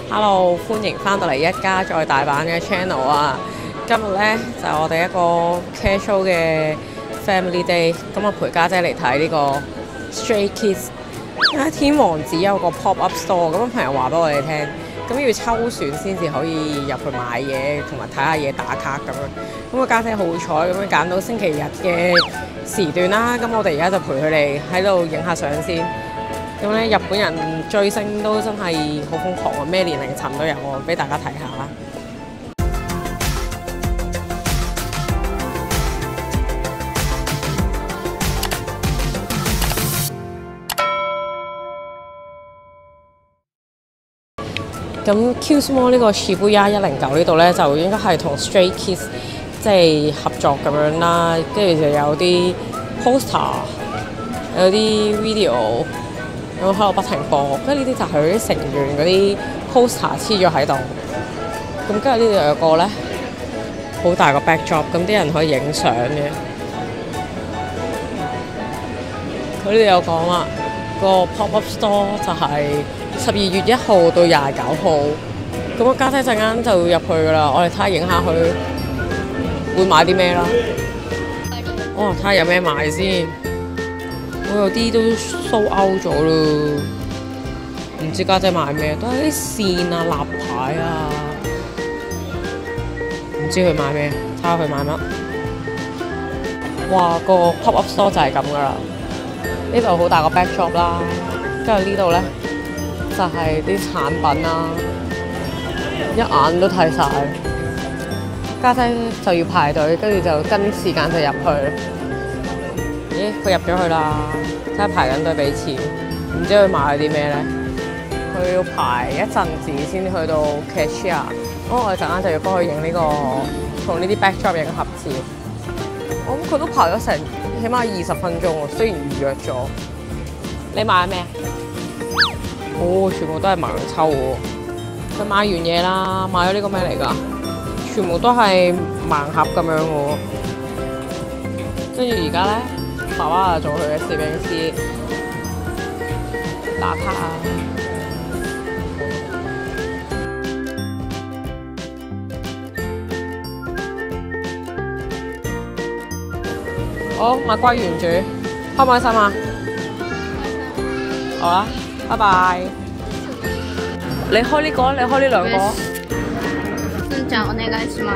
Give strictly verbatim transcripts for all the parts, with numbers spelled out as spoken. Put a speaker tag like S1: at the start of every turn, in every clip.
S1: Hello，歡迎翻到嚟一家在大阪嘅 channel 啊！今日呢，就係、我哋一個 casual 嘅 family day，咁啊陪家姐嚟睇呢個 Stray Kids。因為天王寺有個 pop up store，咁朋友話俾我哋聽，咁要抽選先至可以入去買嘢，同埋睇下嘢打卡咁樣。咁個家姐好彩咁樣揀到星期日嘅時段啦，咁我哋而家就陪佢哋喺度影下相先。咁咧，日本人追星都真係好瘋狂啊！咩年齡層都有啊，俾大家睇下啦。咁 Q's Mall 呢個 Shibuya 一零九呢度咧，就應該係同 Stray Kids 即係合作咁樣啦，跟住就有啲 poster， 有啲 video。咁喺度不停播，跟住呢啲就係佢啲成員嗰啲 poster 黐咗喺度。咁跟住呢度有個咧好大個 backdrop，咁啲人可以影相嘅。佢呢度有講啦，個 pop up store 就係十二月一號到廿九號。咁我家姐陣間就入去噶啦，我哋睇下影下佢會買啲咩啦。哦，睇下有咩買先。我有啲都 sold out 咗咯，唔知家姐買咩，都係啲線啊、立牌啊，唔知佢買咩，睇下佢買乜。哇，個 pop up store 就係咁噶啦，呢度好大個 backdrop 啦，跟住呢度咧就係、是、啲產品啦，一眼都睇晒。家姐就要排隊，跟住就跟時間就入去。咦，佢入咗去啦，睇下排緊隊俾錢，唔知佢買咗啲咩咧？佢要排一陣子先去到 cashier。咁我哋陣間就要幫佢影呢個同呢啲 backdrop 影合照。我諗佢都排咗成起碼二十分鐘喎，雖然預約咗。你買咩？哦，全部都係盲抽喎。佢買完嘢啦，買咗呢個咩嚟㗎？全部都係盲盒咁樣喎。跟住而家咧。爸爸啊，做佢嘅攝影師，打卡啊！好，買龜原主，開唔開心啊？好啦，拜拜。你開呢個，你開呢兩個。
S2: すんちゃんお願いします。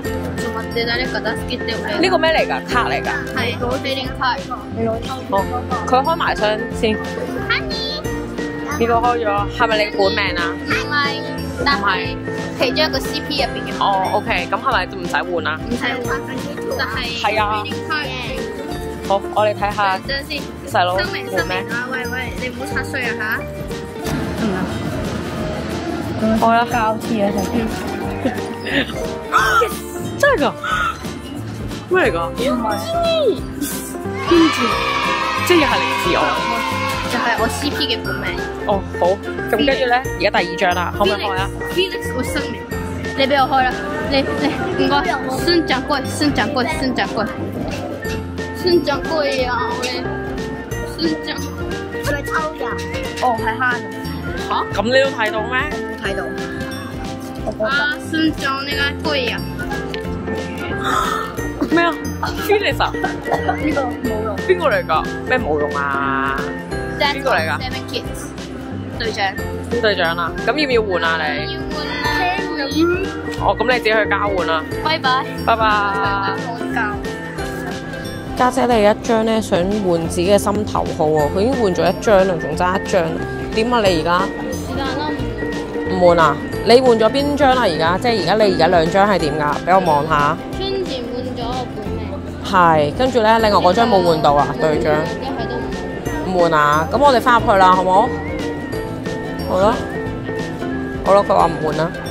S2: 誰か助けて俺ら。
S1: 呢個咩嚟㗎？卡嚟㗎？
S2: 係攞俾你卡。
S1: 好，佢開埋箱先。呢個開咗，係咪你嘅本命啊？
S2: 唔係，但係其中一個 C P 入邊嘅。
S1: 哦 ，OK，咁係咪唔使換啊？
S2: 唔使換，但係
S1: 係啊。好，我哋睇下。
S2: 等陣先。
S1: 細佬
S2: 生明生明啊！喂喂，你唔好拆碎啊嚇！嗯。
S1: 開啦。
S2: 膠黐啊！
S1: 真係㗎？咩嚟㗎？
S2: 唔係。
S1: 天字，即係又係嚟自我。
S2: 就係我 C P 嘅本命。
S1: 哦，好。咁跟住咧，而家第二張啦，可唔可以開啊
S2: ？Felix 會生明，你俾我開啦！你你唔該，孫掌櫃，孫掌櫃，孫掌櫃，孫掌櫃啊！你孫掌佢抽人。哦，係慳。嚇？
S1: 咁你都睇到咩？
S2: 冇睇到。啊，孫掌呢個貴啊！
S1: 咩啊 ？Felix 啊？
S2: 呢個冇用。
S1: 邊個嚟㗎？咩冇用啊？邊個嚟㗎
S2: ？Seven Kids 隊長。
S1: 隊長啊？咁要唔要換啊你？
S2: 要換啦。
S1: 哦，咁你自己去交換啦。
S2: 拜拜。
S1: 拜拜。
S2: 我交。
S1: 家姐你一張咧想換自己嘅心頭號喎，佢已經換咗一張啦，仲爭一張。點啊你而家？
S2: 是但啦，
S1: 唔換啊？你換咗邊張啊？而家即係而家你而家兩張係點㗎？俾我望下。
S2: 先前換咗我本命。
S1: 係，跟住咧，另外嗰張冇換到啊，隊長。
S2: 一係都唔
S1: 唔換啊！咁我哋翻入去啦，好冇？好咯，好咯，佢話唔換啦。